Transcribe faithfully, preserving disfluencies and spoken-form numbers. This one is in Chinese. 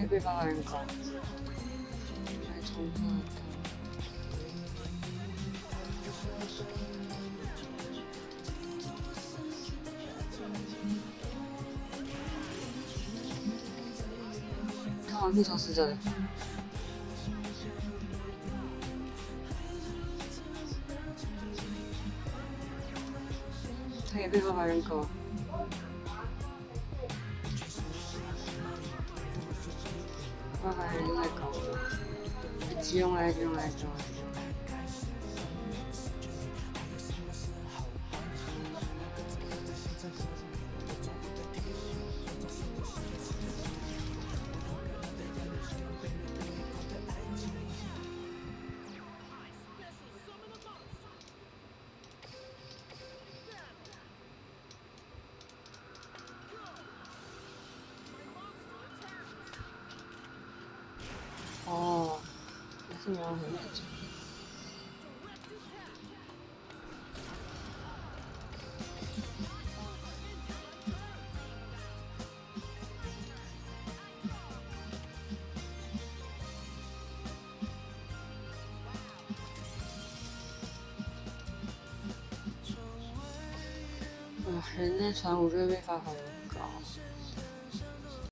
被八百人搞，来重测它。他好像可以从死者的。他也被八百人搞。八百人在搞，集中来，集中来，集中来。哦，也是描绘那种。哇，人类传武就会被发好高。